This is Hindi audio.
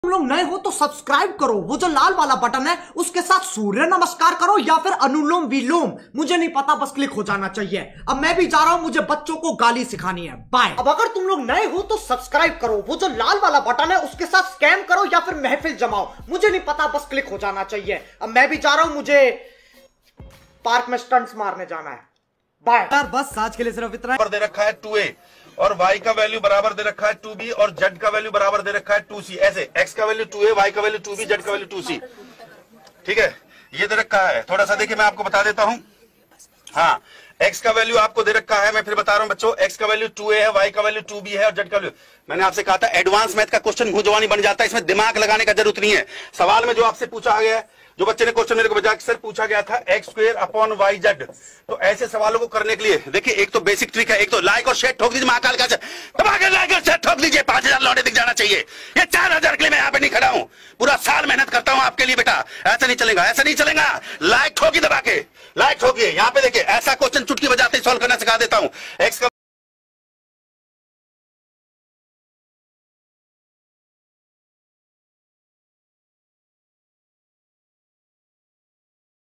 तुम लोग नए हो तो सब्सक्राइब करो, वो जो लाल वाला बटन है उसके साथ सूर्य नमस्कार करो या फिर अनुलोम विलोम, मुझे नहीं पता, बस क्लिक हो जाना चाहिए। अब मैं भी जा रहा हूं, मुझे बच्चों को गाली सिखानी है। बाय। अब अगर तुम लोग नए हो तो सब्सक्राइब करो, वो जो लाल वाला बटन है उसके साथ स्कैम करो या फिर महफिल जमाओ, मुझे नहीं पता, बस क्लिक हो जाना चाहिए। अब मैं भी जा रहा हूं, मुझे पार्क में स्टंट्स मारने जाना है। बाय यार, बस आज के लिए सिर्फ इतना। दे रखा है 2a और y का वैल्यू बराबर दे रखा है 2b और z का वैल्यू बराबर दे रखा है 2c। ऐसे x का वैल्यू 2a, y का वैल्यू 2b, z का वैल्यू 2c। ठीक है, ये दे रखा है। थोड़ा सा देखिए, मैं आपको बता देता हूं। हाँ, x का वैल्यू आपको दे रखा है, मैं फिर बता रहा हूं बच्चों। x का वैल्यू 2a है, y का वैल्यू 2b है और z का वैल्यू, मैंने आपसे कहा था एडवांस मैथ का क्वेश्चन भुजवानी बन जाता है, इसमें दिमाग लगाने का जरूरत नहीं है। सवाल में जो आपसे पूछा गया है, जो बच्चे ने क्वेश्चन मेरे को भेजा, सर पूछा गया था x² अपॉन yz। तो ऐसे सवालों को करने के लिए देखिए, एक तो बेसिक ट्रिक है, एक तो लाइक और शेयर ठोक दीजिए, महाकाल का दबाकर लाइक और शेयर ठोक दीजिए। 5000 लौटे दिख जाना चाहिए। ये 4000 के लिए मैं यहाँ पे नहीं खड़ा हूँ, पूरा साल मेहनत करता हूँ आपके लिए बेटा। ऐसा नहीं चलेगा, ऐसा नहीं चलेगा। लाइक ठोकी, दबा के लाइक ठोकिए। यहाँ पे देखिए, ऐसा क्वेश्चन चुटकी बजाते सॉल्व करना सिखा देता हूँ। x का